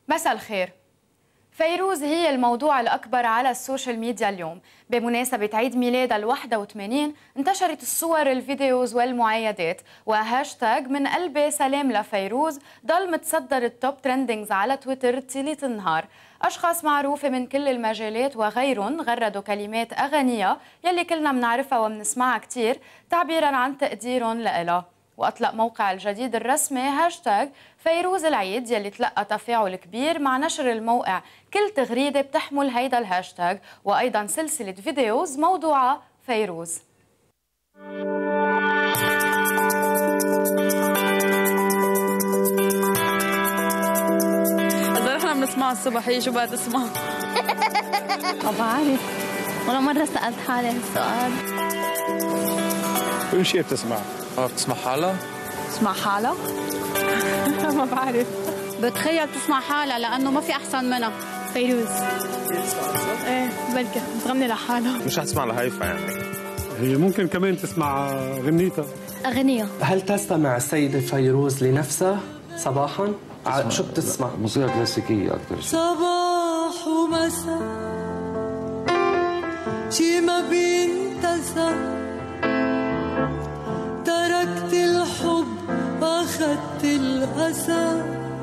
مساء الخير. فيروز هي الموضوع الأكبر على السوشيال ميديا اليوم. بمناسبة عيد ميلادها ال81 انتشرت الصور، الفيديوز والمعايدات، وهاشتاج من قلبي سلام لفيروز ضل متصدر التوب ترندينجز على تويتر طيلة النهار. أشخاص معروفة من كل المجالات وغيرهم غردوا كلمات أغانيها يلي كلنا بنعرفها وبنسمعها كتير تعبيراً عن تقديرهم لإلها. وأطلق موقع الجديد الرسمي هاشتاج فيروز العيد يلي تلقى تفاعل كبير مع نشر الموقع كل تغريدة بتحمل هيدا الهاشتاج، وأيضا سلسلة فيديوز موضوعة فيروز. إذا نحن بنسمعها الصبح هي شو بقى تسمع؟ ما بعرف، ولا مرة سألت حالي هالسؤال. كل شيء بتسمع. بتسمع حالها؟ تسمع حالها؟ ما بعرف. بتخيل تسمع حالها لأنه ما في أحسن منها. فيروز. ايه بلكي بتغني لحالها. مش حتسمع لهيفا يعني. هي ممكن كمان تسمع غنيتها. أغنية. هل تستمع السيدة فيروز لنفسها صباحا؟ شو بتسمع؟ موسيقى كلاسيكية أكثر شيء. صباح ومساء شي ما بينتسى، تركت الحب واخدت الأسى.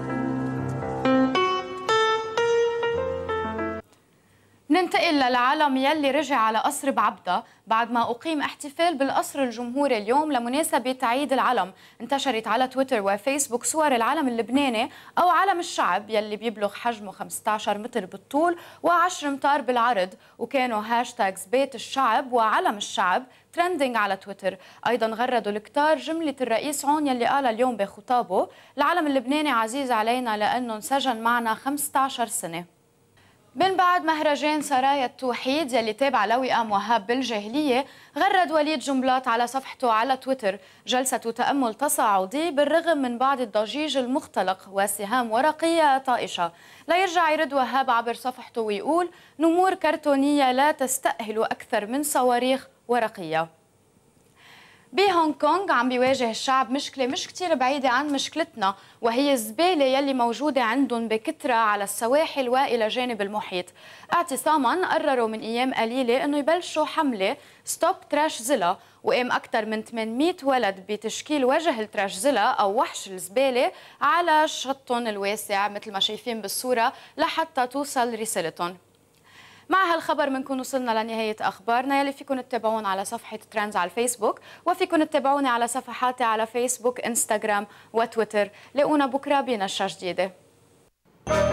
ننتقل للعالم يلي رجع على قصر بعبدة بعد ما أقيم احتفال بالقصر الجمهوري اليوم لمناسبة عيد العلم. انتشرت على تويتر وفيسبوك صور العلم اللبناني أو علم الشعب يلي بيبلغ حجمه 15 متر بالطول و10 امتار بالعرض، وكانوا هاشتاجز بيت الشعب وعلم الشعب ترندينج على تويتر. أيضا غردوا الكتار جملة الرئيس عون يلي قالها اليوم بخطابه: العلم اللبناني عزيز علينا لأنه انسجن معنا 15 سنة. من بعد مهرجان سرايا التوحيد يلي تابع لوئام وهاب بالجاهلية، غرد وليد جنبلاط على صفحته على تويتر جلسة تأمل تصاعدي بالرغم من بعض الضجيج المختلق وسهام ورقية طائشة. لا يرجع يرد وهاب عبر صفحته ويقول: نمور كرتونية لا تستأهل أكثر من صواريخ ورقية. بهونغ كونغ عم بيواجه الشعب مشكلة مش كتير بعيدة عن مشكلتنا، وهي الزبالة يلي موجودة عندهم بكثرة على السواحل وإلى جانب المحيط. اعتصاما قرروا من أيام قليلة أنه يبلشوا حملة ستوب تراش زلا، وقام أكثر من 800 ولد بتشكيل وجه التراش زلا أو وحش الزبالة على شطهم الواسع مثل ما شايفين بالصورة لحتى توصل رسالتهم. مع هالخبر بنكون وصلنا لنهاية أخبارنا يلي فيكم تتابعون على صفحة ترندز على الفيسبوك، وفيكم تتابعوني على صفحاتي على فيسبوك، انستغرام وتويتر. لاقونا بكرة بنشرة جديدة.